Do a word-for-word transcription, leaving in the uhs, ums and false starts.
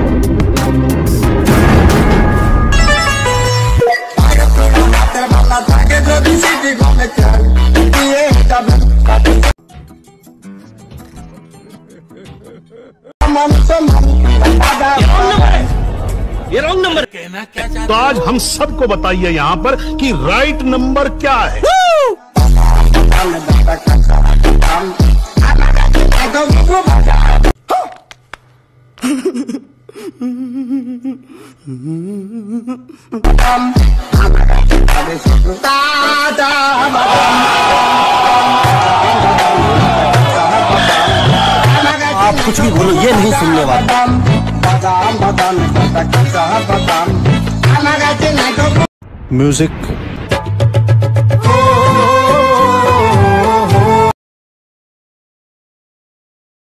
ये wrong number कहना क्या चाहते? तो आज हम सबको बताइए यहाँ पर कि राइट नंबर क्या है। आप कुछ भी बोलो, ये नहीं सुनने वाला। म्यूजिक